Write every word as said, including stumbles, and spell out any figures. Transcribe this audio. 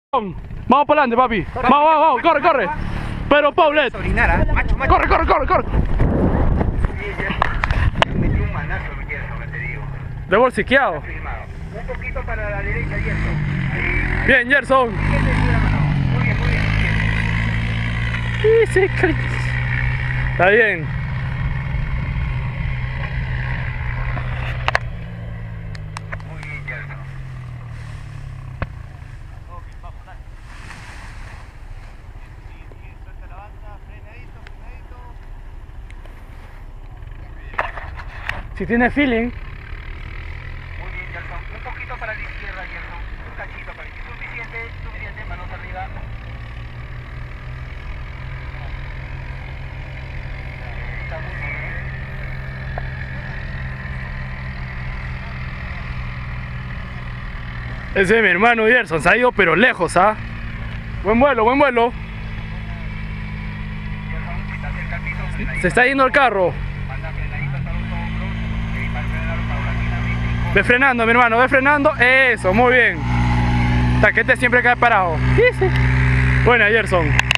Vamos para adelante, papi. Vamos, vamos, vamos, corre, corre. Pero Paulet. Corre, corre, corre, corre. Metí un manazo, me quieres, lo que te digo. De bolsiqueado. Un poquito para la derecha, Gerson. Bien, Gerson. Muy bien, muy bien. Sí, sí, Cris. Está bien. Muy bien, Gerson. Si tiene feeling. Muy bien, Gerson. Un poquito para la izquierda, Gerson. Un cachito para la izquierda. Suficiente, suficiente. Manos arriba. Está muy bien. Ese es mi hermano Gerson. Se ha ido pero lejos, ¿ah? Buen vuelo, buen vuelo. Gerson, está cerca al piso. Se está yendo el carro. Manda frenadito hasta los hombros. Y para frenar paulatinamente. Ve frenando, mi hermano, ve frenando. Eso, muy bien. Taquete siempre cae parado. Sí, sí. Buena, Gerson.